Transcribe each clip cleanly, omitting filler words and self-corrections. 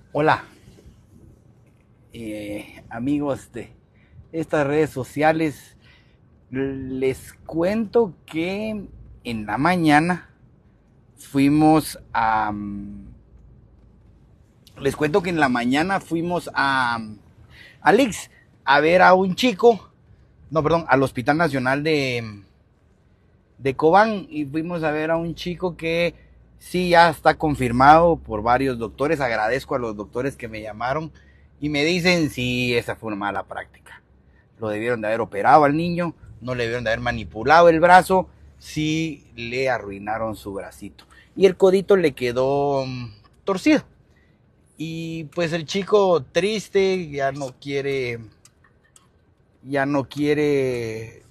Hola, amigos de estas redes sociales. Les cuento que en la mañana fuimos a... Les cuento que en la mañana fuimos a Lix a ver a un chico, no, perdón, al Hospital Nacional de Cobán, y fuimos a ver a un chico que sí ya está confirmado por varios doctores. Agradezco a los doctores que me llamaron y me dicen sí, esa fue una mala práctica. Lo debieron de haber operado al niño, no le debieron de haber manipulado el brazo, sí le arruinaron su bracito y el codito le quedó torcido. Y pues el chico triste, ya no quiere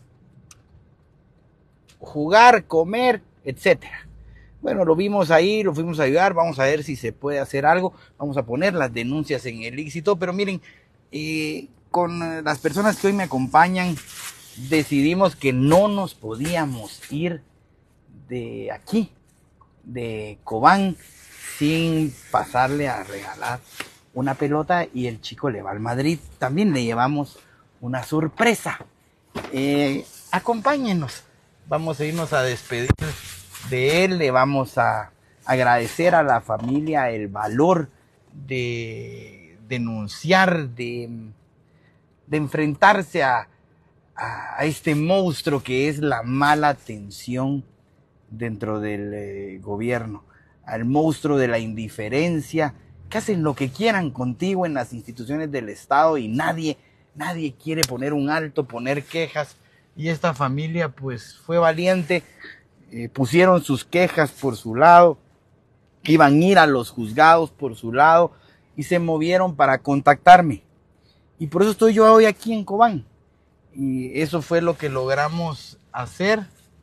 jugar, comer, etcétera. Bueno, lo vimos ahí, lo fuimos a ayudar, vamos a ver si se puede hacer algo, vamos a poner las denuncias en el éxito, pero miren, con las personas que hoy me acompañan, decidimos que no nos podíamos ir de aquí, de Cobán, sin pasarle a regalar una pelota, y el chico le va al Madrid. También le llevamos una sorpresa. Acompáñenos, vamos a irnos a despedir de él, le vamos a agradecer a la familia el valor de denunciar, de enfrentarse a este monstruo que es la mala atención dentro del gobierno, al monstruo de la indiferencia, que hacen lo que quieran contigo en las instituciones del Estado y nadie quiere poner un alto, poner quejas. Y esta familia pues fue valiente, pusieron sus quejas por su lado, iban a ir a los juzgados por su lado y se movieron para contactarme. Y por eso estoy yo hoy aquí en Cobán. Y eso fue lo que logramos hacer.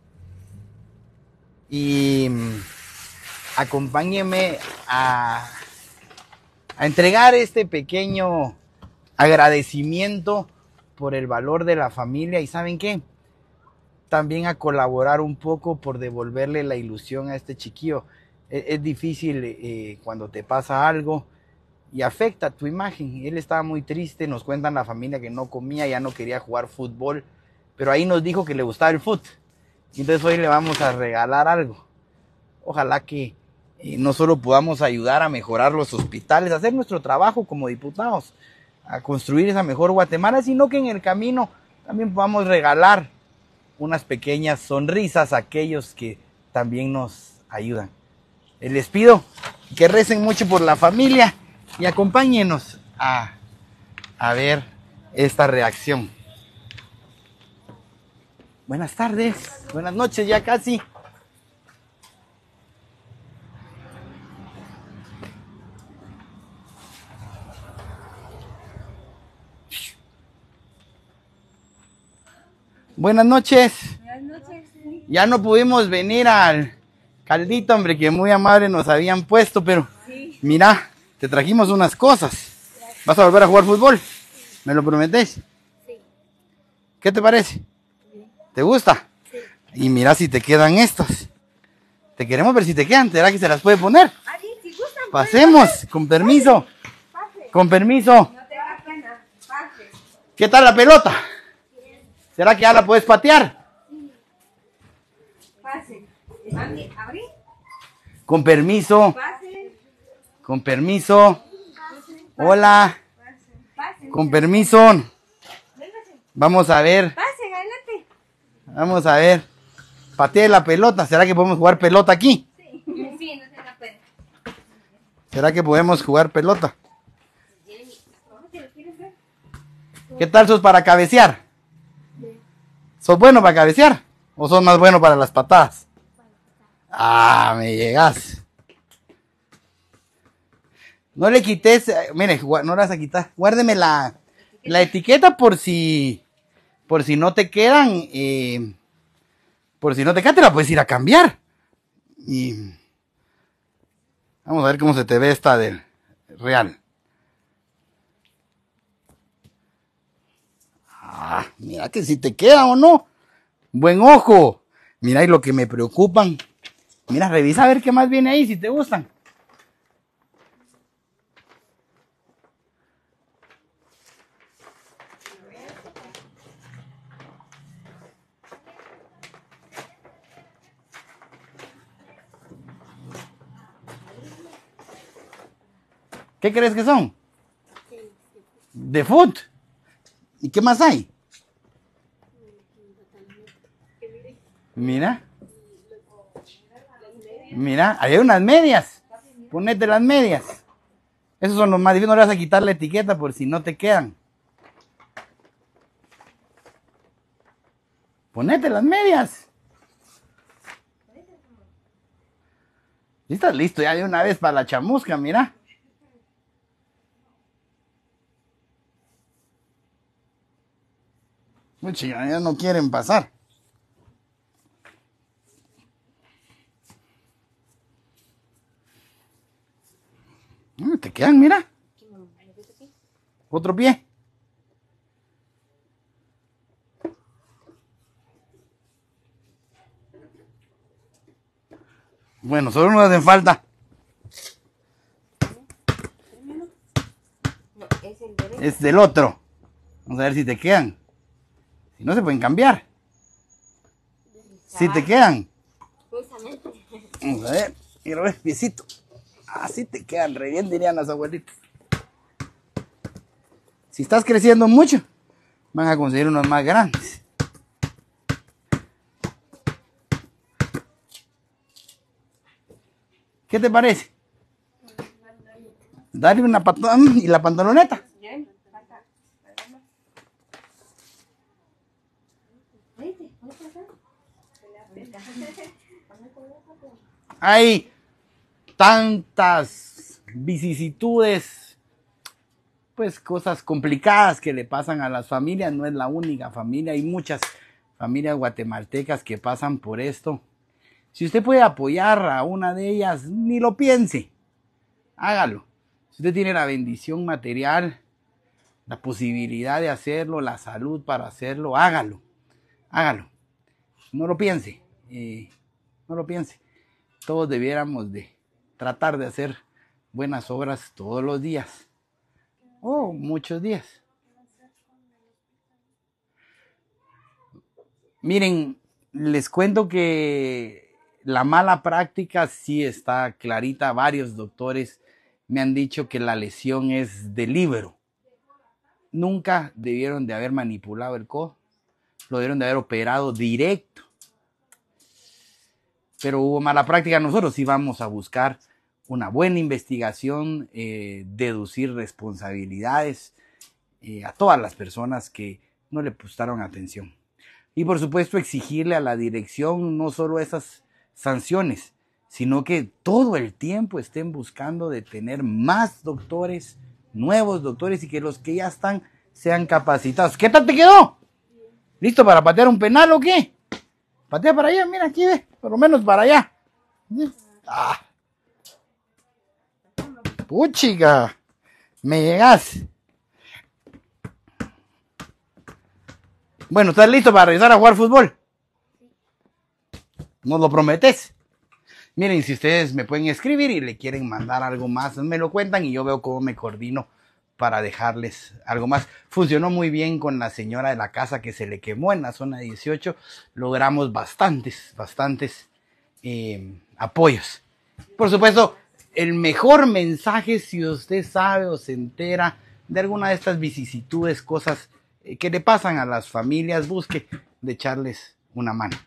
Y acompáñenme a entregar este pequeño agradecimiento por el valor de la familia. Y ¿saben qué? También a colaborar un poco por devolverle la ilusión a este chiquillo. Es difícil cuando te pasa algo y afecta tu imagen. Él estaba muy triste, nos cuentan la familia que no comía, ya no quería jugar fútbol, pero ahí nos dijo que le gustaba el fútbol. Entonces hoy le vamos a regalar algo. Ojalá que no solo podamos ayudar a mejorar los hospitales, a hacer nuestro trabajo como diputados, a construir esa mejor Guatemala, sino que en el camino también podamos regalar unas pequeñas sonrisas a aquellos que también nos ayudan. Les pido que recen mucho por la familia y acompáñenos a ver esta reacción. Buenas tardes, buenas noches ya casi. Buenas noches. Buenas noches. Ya no pudimos venir al caldito, hombre, que muy amable nos habían puesto, pero sí. Mira, te trajimos unas cosas. Gracias. ¿Vas a volver a jugar fútbol? Sí. ¿Me lo prometés? Sí. ¿Qué te parece? Sí. ¿Te gusta? Sí. Y mira si te quedan estas. Te queremos ver si te quedan. ¿Será que se las puede poner? Ah, sí, si gustan. Pasemos, con permiso. Pase. Con permiso. No te da pena. Pase. ¿Qué tal la pelota? Bien. ¿Será que ya la puedes patear? Sí. Pase. ¿Abrí? Con permiso. Pase. Con permiso. Pase. Hola. Pase. Con permiso. Véngase. Vamos a ver. Pase, adelante. Vamos a ver. Patee la pelota. ¿Será que podemos jugar pelota aquí? Sí. Sí, no te da pena. ¿Será que podemos jugar pelota? ¿Lo quieres ver? ¿Qué tal sos para cabecear? Sí. ¿Sos bueno para cabecear? ¿O sos más bueno para las patadas? Ah, me llegas. No le quites, mire, no la vas a quitar. Guárdeme la etiqueta por si no te quedan, por si no te quedan, te la puedes ir a cambiar. Y vamos a ver cómo se te ve esta del real. Ah, mira que si te queda o no. Buen ojo. Mira, y lo que me preocupan. Mira, revisa a ver qué más viene ahí, si te gustan. ¿Qué crees que son? De foot. ¿Y qué más hay? Mira. Mira, hay unas medias. Ponete las medias. Esos son los más difíciles. No le vas a quitar la etiqueta por si no te quedan. Ponete las medias. ¿Y estás listo ya de una vez para la chamusca? Mira. Muchos ya no quieren pasar. Te quedan, mira. Otro pie. Bueno, solo nos hacen falta. No, es el derecho. Es del otro. Vamos a ver si te quedan. Si no, se pueden cambiar. Si te quedan. Justamente. Vamos a ver. Quiero ver, piecito. Así te quedan re bien, dirían las abuelitas. Si estás creciendo mucho, van a conseguir unos más grandes. ¿Qué te parece? Dale una patada y la pantaloneta. Bien, falta. Vete, Hay tantas vicisitudes, pues cosas complicadas que le pasan a las familias. No es la única familia, hay muchas familias guatemaltecas que pasan por esto. Si usted puede apoyar a una de ellas, ni lo piense, hágalo. Si usted tiene la bendición material, la posibilidad de hacerlo, la salud para hacerlo, hágalo, hágalo. No lo piense, no lo piense. Todos debiéramos de tratar de hacer buenas obras todos los días, o muchos días. Miren, les cuento que la mala práctica sí está clarita. Varios doctores me han dicho que la lesión es del líbero. Nunca debieron de haber manipulado el codo. Lo debieron de haber operado directo. Pero hubo mala práctica. Nosotros sí vamos a buscar una buena investigación, deducir responsabilidades a todas las personas que no le prestaron atención. Y por supuesto exigirle a la dirección no solo esas sanciones, sino que todo el tiempo estén buscando de tener más doctores, nuevos doctores, y que los que ya están sean capacitados. ¿Qué tal te quedó? ¿Listo para patear un penal o qué? Patea para allá, mira aquí, ve, por lo menos para allá. Ah. Puchica, me llegas. Bueno, ¿estás listo para regresar a jugar fútbol? ¿Nos lo prometes? Miren, si ustedes me pueden escribir y le quieren mandar algo más, me lo cuentan y yo veo cómo me coordino para dejarles algo más. Funcionó muy bien con la señora de la casa que se le quemó en la zona 18. Logramos bastantes apoyos. Por supuesto, el mejor mensaje, si usted sabe o se entera de alguna de estas vicisitudes, cosas que le pasan a las familias, busque de echarles una mano.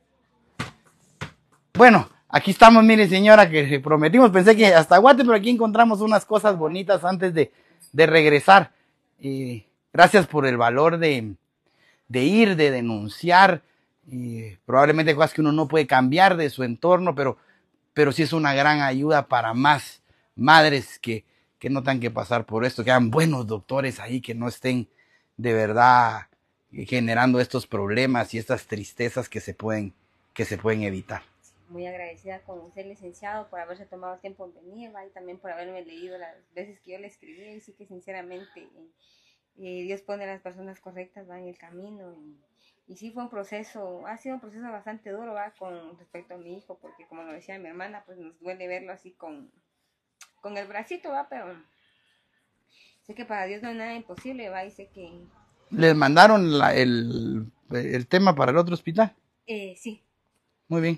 Bueno, aquí estamos, mire señora, que prometimos, pensé que hasta Guate, pero aquí encontramos unas cosas bonitas antes de regresar. Gracias por el valor de ir, de denunciar, probablemente cosas que uno no puede cambiar de su entorno, pero sí es una gran ayuda para más madres que no tengan que pasar por esto, que hayan buenos doctores ahí, que no estén de verdad generando estos problemas y estas tristezas que se pueden evitar. Muy agradecida con usted, licenciado, por haberse tomado tiempo en venir, y también por haberme leído las veces que yo le escribí. Y sí que sinceramente Dios pone a las personas correctas, en el camino. Y sí fue un proceso, ha sido un proceso bastante duro, con respecto a mi hijo, porque como lo decía mi hermana, pues nos duele verlo así con el bracito, pero sé que para Dios no hay nada imposible, y sé que... ¿Les mandaron el tema para el otro hospital? Sí. Muy bien.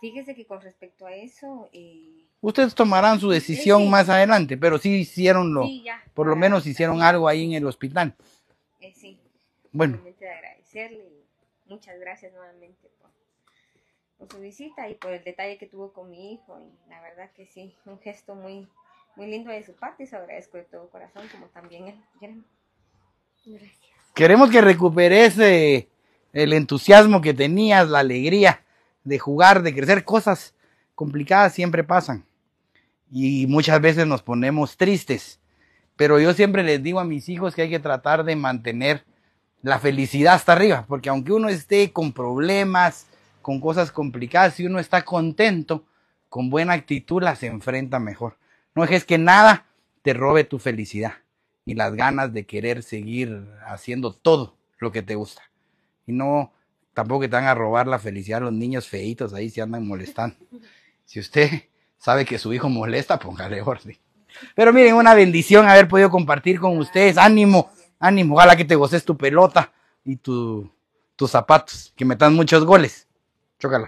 Fíjese que con respecto a eso, Ustedes tomarán su decisión sí, más adelante, pero sí hicieron sí, ya, por lo menos hicieron algo ahí en el hospital. sí, Bueno, realmente de agradecerle y muchas gracias nuevamente por su visita y por el detalle que tuvo con mi hijo. Y la verdad que sí, un gesto muy, muy lindo de su parte y se lo agradezco de todo corazón, como también él. Gracias. queremos que recuperes el entusiasmo que tenías, la alegría de jugar, de crecer. Cosas complicadas siempre pasan y muchas veces nos ponemos tristes, pero yo siempre les digo a mis hijos que hay que tratar de mantener la felicidad hasta arriba, porque aunque uno esté con problemas, con cosas complicadas, si uno está contento, con buena actitud las enfrenta mejor. No dejes que nada te robe tu felicidad y las ganas de querer seguir haciendo todo lo que te gusta. Y no, tampoco que te van a robar la felicidad los niños feitos ahí si andan molestando. Si usted sabe que su hijo molesta, póngale orden. Pero miren, una bendición haber podido compartir con ustedes. Ánimo, ánimo. Ojalá que te goces tu pelota y tus zapatos, que metan muchos goles. Chócala.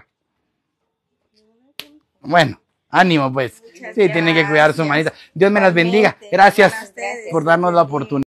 Bueno, ánimo pues. Sí, tienen que cuidar su manita. Dios me las bendiga. Gracias por darnos la oportunidad.